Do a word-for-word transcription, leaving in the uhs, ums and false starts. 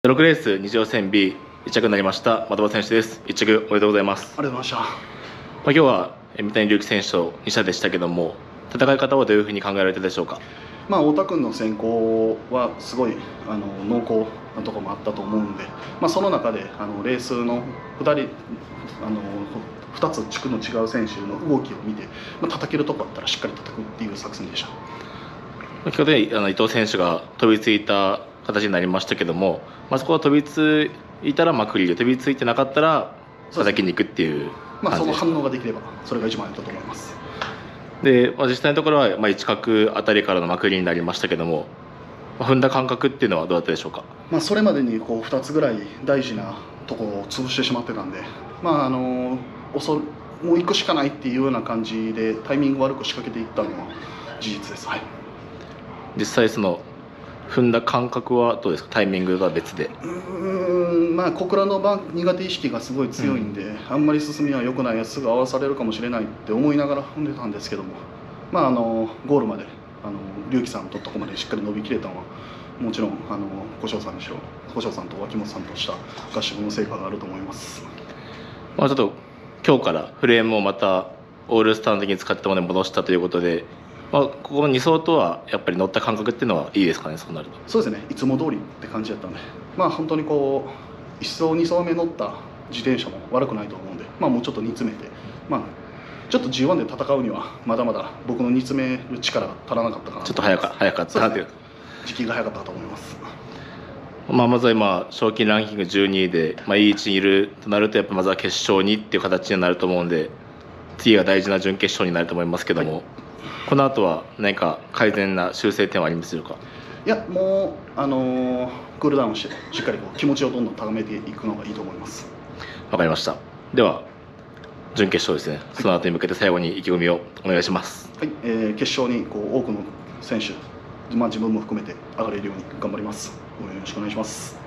ろくレース日常戦 ビーいっ 着になりました的場選手です。いっ着おめでとうございます。 ありがとうございました。 まあ、今日は三谷龍樹選手とに射でしたけども、戦い方はどういうふうに考えられたでしょうか。 まあ、太田君の先行はすごいあの濃厚なところもあったと思うんで、まあ、その中であのレースのふたりあのふたつ地区の違う選手の動きを見て、まあ、叩けるとこあったらしっかり叩くっていう作戦でした。 先ほどあの伊藤選手が飛びついた形になりましたけども、まあ、そこは飛びついたらまくりで、飛びついてなかったら叩きに行くっていうまあ、その感じでした。 反応ができればそれが一番やったと思います。 で、まあ、実際のところはまあいち角あたりからのまくりになりましたけども、まあ、踏んだ感覚っていうのはどうだったでしょうか。 まあ、それまでにこうふたつぐらい大事なところを潰してしまってたんで、まあ、あの遅もう行くしかないっていうような感じでタイミング悪く仕掛けていったのは事実です。はい、 実際その踏んだ感覚はどうですか。タイミングが別で。 うーんまあ小倉の場苦手意識がすごい強いんで、うん、あんまり進みは良くないやつすぐ合わされるかもしれないって思いながら踏んでたんですけども、まあ、あのゴールまであの龍樹さんととこまでしっかり伸びきれたのはもちろんあの小翔さんにしろ小翔さんと脇本さんとした合宿の成果があると思います。 まあ、ちょっと今日からフレームをまたオールスターの時に使ったものに戻したということで、まあ、ここのに走とはやっぱり乗った感覚っていうのはいいですかね。そうなるとそうですね、いつも通りって感じだったんで、まあ本当にこういっ走に走目乗った自転車も悪くないと思うんで、まあ、もうちょっと煮詰めて、まあ、ちょっと ジーワン で戦うにはまだまだ僕の煮詰める力が足らなかったかなと。 ちょっと早か早かったなという、 時期が早かったと思います。 まあ、まずは今賞金ランキングじゅうにいで、まあ、いい位置にいるとなるとやっぱまずは決勝にっていう形になると思うんで、次が大事な準決勝になると思いますけども、はい、この後は何か改善な修正点はありますでしょうか。 いやもう、あのー、クールダウンしてしっかりこう気持ちをどんどん高めていくのがいいと思います。 わかりました。では準決勝ですね、はい、その後に向けて最後に意気込みをお願いします。 はい、えー、決勝にこう多くの選手、まあ、自分も含めて上がれるように頑張ります。よろしくお願いします。